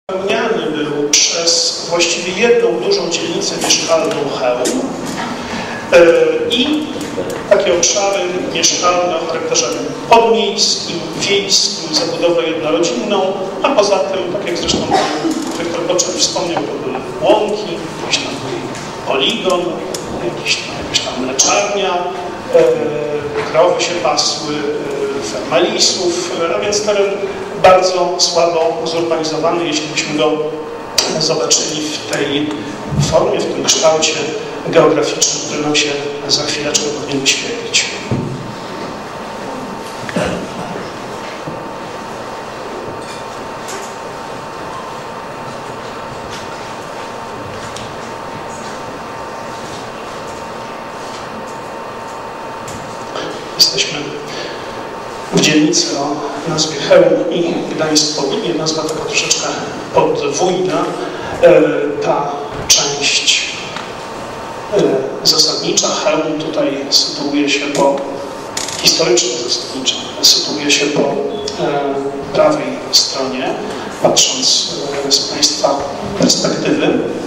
Wypełniany był przez właściwie jedną dużą dzielnicę mieszkalną Chełm i takie obszary mieszkalne o charakterze podmiejskim, wiejskim, zabudowę jednorodzinną, a poza tym, tak jak zresztą Wiktor Boczek wspomniał, to były łąki, jakiś tam poligon, jakaś tam mleczarnia, krowy się pasły, ferma lisów, a więc teren bardzo słabo zurbanizowany, jeśli byśmy go zobaczyli w tej formie, w tym kształcie geograficznym, który nam się za chwileczkę powinien wyświetlić. Jesteśmy w dzielnicy o nazwie Chełm i Gdańsk Południe. Nazwa taka troszeczkę podwójna. Ta część zasadnicza Chełm tutaj sytuuje się historycznie zasadnicza, sytuuje się po prawej stronie, patrząc z Państwa perspektywy.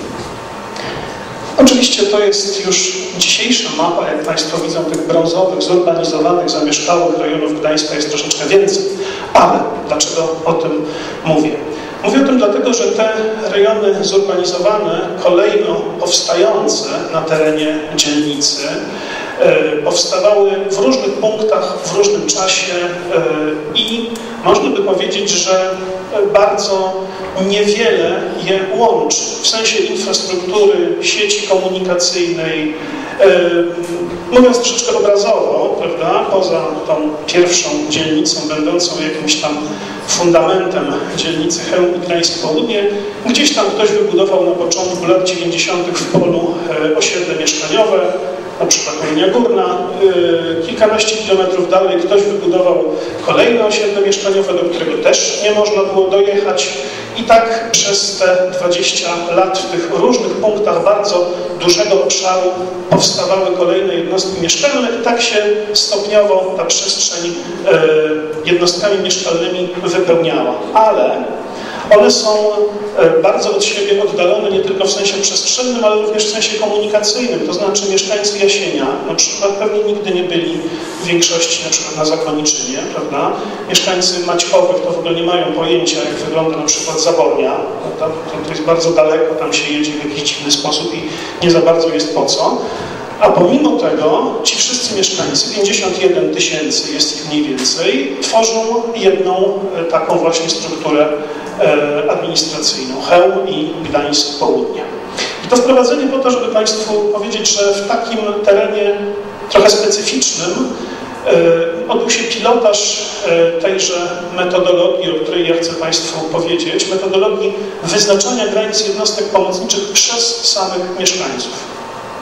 Oczywiście to jest już dzisiejsza mapa, jak Państwo widzą, tych brązowych, zurbanizowanych, zamieszkałych rejonów Gdańska jest troszeczkę więcej. Ale dlaczego o tym mówię? Mówię o tym dlatego, że te rejony zurbanizowane, kolejno powstające na terenie dzielnicy, powstawały w różnych punktach, w różnym czasie i można by powiedzieć, że bardzo niewiele je łączy w sensie infrastruktury, sieci komunikacyjnej. Mówiąc troszeczkę obrazowo, prawda, poza tą pierwszą dzielnicą będącą jakimś tam fundamentem dzielnicy Chełm i Gdańsk Południe, gdzieś tam ktoś wybudował na początku lat 90. w polu osiedle mieszkaniowe, na przykład Linia Górna, kilkanaście kilometrów dalej ktoś wybudował kolejne osiedle mieszkaniowe, do którego też nie można było dojechać. I tak przez te 20 lat w tych różnych punktach bardzo dużego obszaru powstawały kolejne jednostki mieszkalne i tak się stopniowo ta przestrzeń jednostkami mieszkalnymi wypełniała. Ale one są bardzo od siebie oddalone nie tylko w sensie przestrzennym, ale również w sensie komunikacyjnym. To znaczy mieszkańcy Jasienia na przykład pewnie nigdy nie byli w większości na przykład na Zakoniczynie, prawda? Mieszkańcy Maćkowych to w ogóle nie mają pojęcia, jak wygląda na przykład Zabornia. To jest bardzo daleko, tam się jedzie w jakiś dziwny sposób i nie za bardzo jest po co. A pomimo tego ci wszyscy mieszkańcy, 51 000 jest ich mniej więcej, tworzą jedną taką właśnie strukturę administracyjną, Chełm i Gdańsk Południe. I to wprowadzenie po to, żeby Państwu powiedzieć, że w takim terenie trochę specyficznym odbył się pilotaż tejże metodologii, o której ja chcę Państwu powiedzieć, metodologii wyznaczania granic jednostek pomocniczych przez samych mieszkańców.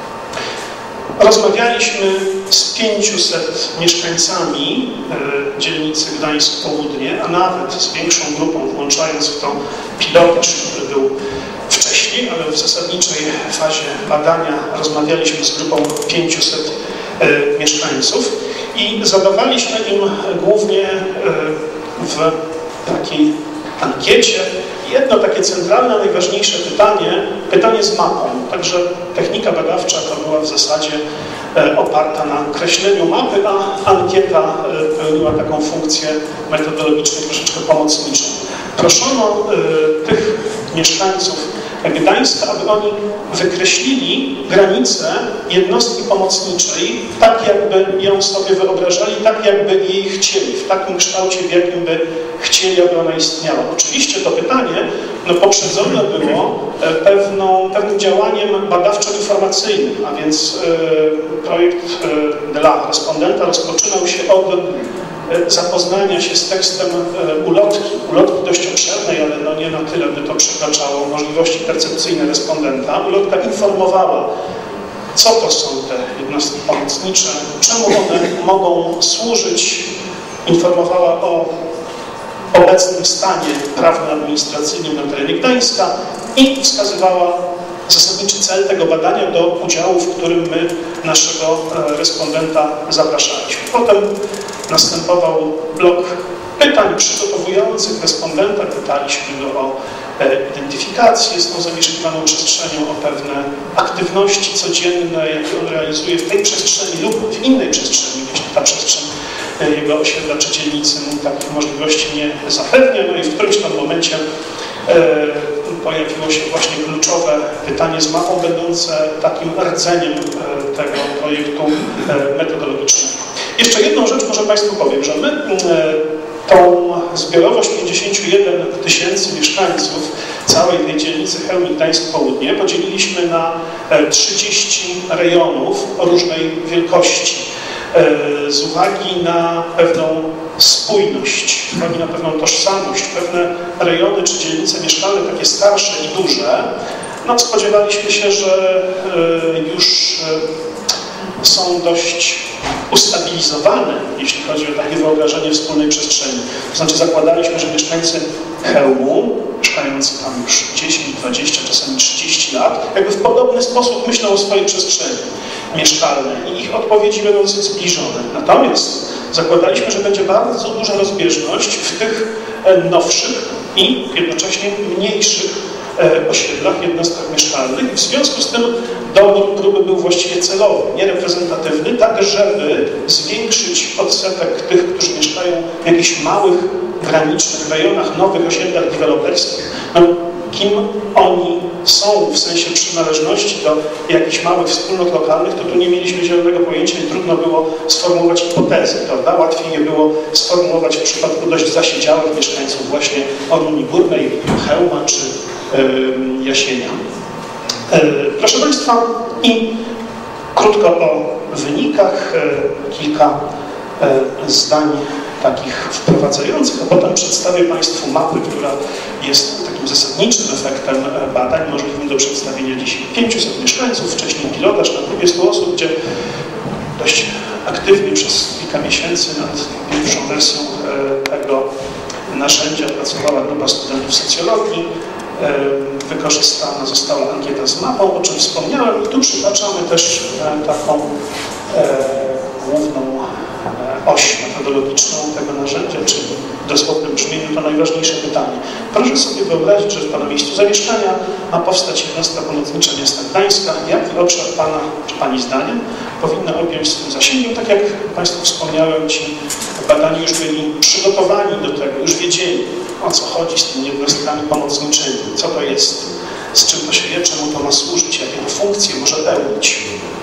Rozmawialiśmy z 500 mieszkańcami dzielnicy Gdańsk Południe, a nawet z większą grupą, włączając w to pilotaż, który był wcześniej, ale w zasadniczej fazie badania rozmawialiśmy z grupą 500 mieszkańców i zadawaliśmy im głównie w takiej ankiecie jedno takie centralne, najważniejsze pytanie z mapą. Także technika badawcza to była w zasadzie oparta na kreśleniu mapy, a ankieta pełniła taką funkcję metodologiczną, troszeczkę pomocniczą. Proszono tych mieszkańców Gdańska, aby oni wykreślili granicę jednostki pomocniczej tak, jakby ją sobie wyobrażali, tak, jakby jej chcieli, w takim kształcie, w jakim by chcieli, aby ona istniała. Oczywiście to pytanie poprzedzone było pewnym działaniem badawczo-informacyjnym, a więc projekt dla respondenta rozpoczynał się od zapoznania się z tekstem ulotki dość obszernej, ale nie na tyle, by to przekraczało możliwości percepcyjne respondenta. Ulotka informowała, co to są te jednostki pomocnicze, czemu one mogą służyć, informowała o obecnym stanie prawno-administracyjnym na terenie Gdańska i wskazywała zasadniczy cel tego badania do udziału, w którym my naszego respondenta zapraszaliśmy. Potem następował blok pytań przygotowujących respondenta. Pytaliśmy go o identyfikację z tą zamieszkiwaną przestrzenią, o pewne aktywności codzienne, jakie on realizuje w tej przestrzeni lub w innej przestrzeni, jeśli ta przestrzeń jego osiedla czy dzielnicy mu takich możliwości nie zapewnia. No i w którymś tam momencie pojawiło się właśnie kluczowe pytanie z mapą, będące takim rdzeniem tego projektu metodologicznego. Jeszcze jedną rzecz może Państwu powiem, że my tą zbiorowość 51 000 mieszkańców całej tej dzielnicy Chełmnik Gdańsk Południe podzieliliśmy na 30 rejonów o różnej wielkości. Z uwagi na pewną spójność, z uwagi na pewną tożsamość, pewne rejony czy dzielnice mieszkalne, takie starsze i duże, no spodziewaliśmy się, że już są dość ustabilizowane, jeśli chodzi o takie wyobrażenie wspólnej przestrzeni. To znaczy zakładaliśmy, że mieszkańcy Chełmu, mieszkający tam już 10, 20, czasami 30 lat, jakby w podobny sposób myślą o swojej przestrzeni mieszkalnej i ich odpowiedzi będą zbliżone. Natomiast zakładaliśmy, że będzie bardzo duża rozbieżność w tych nowszych i jednocześnie mniejszych osiedlach, jednostkach mieszkalnych i w związku z tym dobór próby był właściwie celowy, niereprezentatywny, tak żeby zwiększyć odsetek tych, którzy mieszkają w jakichś małych, granicznych rejonach, nowych osiedlach deweloperskich. No, kim oni są w sensie przynależności do jakichś małych wspólnot lokalnych, to tu nie mieliśmy zielonego pojęcia i trudno było sformułować hipotezy, prawda? Łatwiej je było sformułować w przypadku dość zasiedziałych mieszkańców właśnie Oruni Górnej, Chełma czy Jasienia. Proszę Państwa, i krótko o wynikach, kilka zdań takich wprowadzających, a potem przedstawię Państwu mapę, która jest takim zasadniczym efektem badań możliwym do przedstawienia dzisiaj. 500 mieszkańców, wcześniej pilotaż na grupie 100 osób, gdzie dość aktywnie przez kilka miesięcy nad pierwszą wersją tego narzędzia pracowała grupa studentów socjologii. Wykorzystana została ankieta z mapą, o czym wspomniałem, i tu przytaczamy też taką główną oś metodologiczną tego narzędzia, czyli w dosłownym brzmieniu to najważniejsze pytanie. Proszę sobie wyobrazić, że w Pana miejscu zamieszkania ma powstać jednostka pomocnicza miasta Gdańska. Jaki obszar Pana czy Pani zdaniem powinna objąć swym zasięgiem? Tak jak Państwu wspomniałem, ci badani już byli przygotowani do tego, już wiedzieli, o co chodzi z tymi jednostkami pomocniczymi, co to jest, z czym to się je, czemu to ma służyć, jakie to funkcje może pełnić.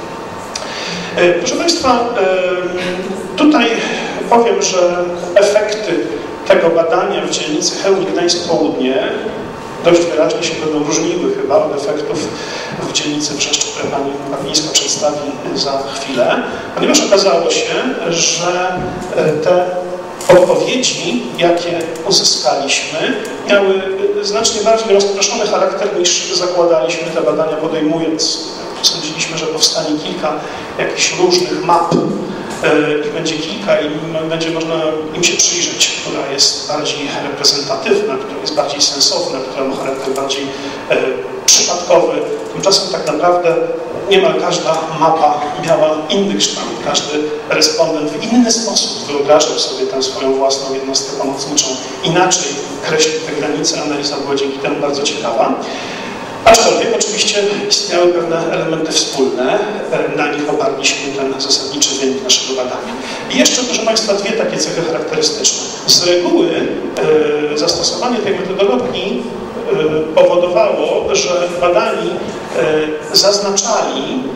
Proszę Państwa, tutaj powiem, że efekty tego badania w dzielnicy Chełmnik Gdańsk Południe dość wyraźnie się będą różniły chyba od efektów w dzielnicy Brzeszcz, które Pani Bawińska przedstawi za chwilę, ponieważ okazało się, że te odpowiedzi, jakie uzyskaliśmy, miały znacznie bardziej rozproszony charakter niż zakładaliśmy te badania podejmując. Sądziliśmy, że powstanie kilka jakichś różnych map i będzie kilka i będzie można im się przyjrzeć, która jest bardziej reprezentatywna, która jest bardziej sensowna, która ma charakter bardziej przypadkowy. Tymczasem tak naprawdę niemal każda mapa miała inny kształt. Każdy respondent w inny sposób wyobrażał sobie tę swoją własną jednostkę pomocniczą. Inaczej kreślił te granice. Analiza była dzięki temu bardzo ciekawa. Aczkolwiek oczywiście istniały pewne elementy wspólne, na nich oparliśmy ten zasadniczy wynik naszego badania. I jeszcze, proszę Państwa, dwie takie cechy charakterystyczne. Z reguły zastosowanie tej metodologii powodowało, że badani zaznaczali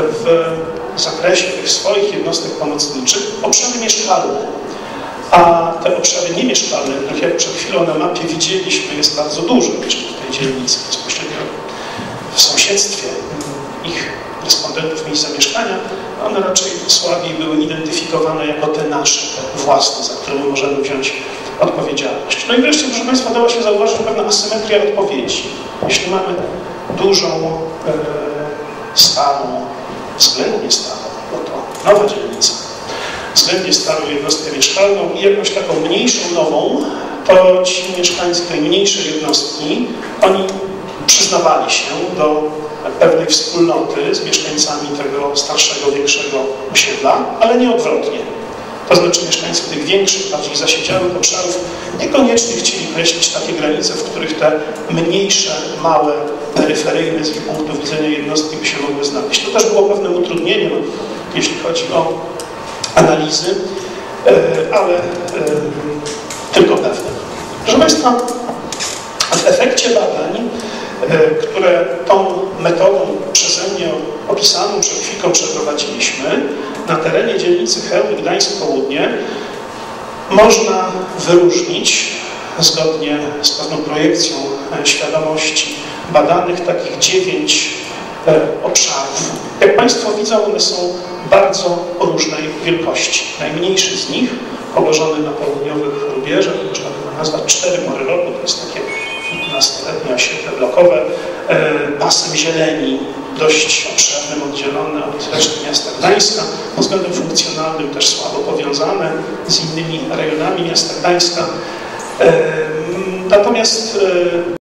w zakresie tych swoich jednostek pomocniczych obszary mieszkalne. A te obszary niemieszkalne, których jak przed chwilą na mapie widzieliśmy, jest bardzo dużo jeszcze w tej dzielnicy, bezpośrednio w sąsiedztwie ich respondentów miejsc zamieszkania, one raczej słabiej były identyfikowane jako te nasze, te własne, za które możemy wziąć odpowiedzialność. No i wreszcie, proszę Państwa, dała się zauważyć pewna asymetria odpowiedzi. Jeśli mamy dużą, starą, względnie starą, bo to nowa dzielnica, względnie starą jednostkę mieszkalną i jakąś taką mniejszą, nową, to ci mieszkańcy tej mniejszej jednostki, oni przyznawali się do pewnej wspólnoty z mieszkańcami tego starszego, większego osiedla, ale nie odwrotnie. to znaczy mieszkańcy tych większych, bardziej zasiedziałych obszarów, niekoniecznie chcieli kreślić takie granice, w których te mniejsze, małe, peryferyjne z ich punktu widzenia jednostki by się mogły znaleźć. To też było pewnym utrudnieniem, jeśli chodzi o analizy, ale tylko pewne. Proszę Państwa, w efekcie badań, które tą metodą przeze mnie opisaną przed chwilą przeprowadziliśmy, na terenie dzielnicy Chełm i Gdańsk Południe można wyróżnić, zgodnie z pewną projekcją świadomości badanych, takich 9 obszarów. Jak Państwo widzą, one są bardzo różnej wielkości. Najmniejszy z nich, położony na południowych rubieżach, można by nazwać 4 pory roku, to jest takie kilkunastoletnie osiedle blokowe, pasem zieleni, dość obszernym, oddzielone od reszty miasta Gdańska, pod względem funkcjonalnym też słabo powiązane z innymi rejonami miasta Gdańska. Natomiast